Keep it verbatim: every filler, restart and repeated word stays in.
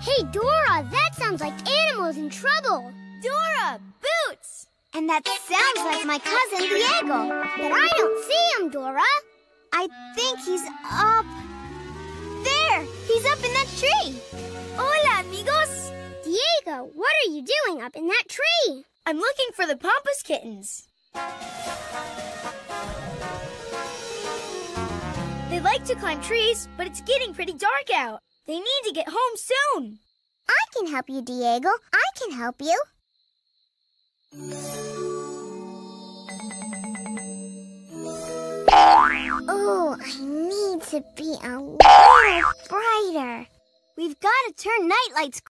Hey, Dora, that sounds like animals in trouble. Dora, Boots! And that sounds like my cousin Diego. But I don't see him, Dora. I think he's up there. He's up in that tree. Hola, amigos. Diego, what are you doing up in that tree? I'm looking for the Pampas kittens. They like to climb trees, but it's getting pretty dark out. They need to get home soon. I can help you, Diego. I can help you. Oh, I need to be a little brighter. We've got to turn night lights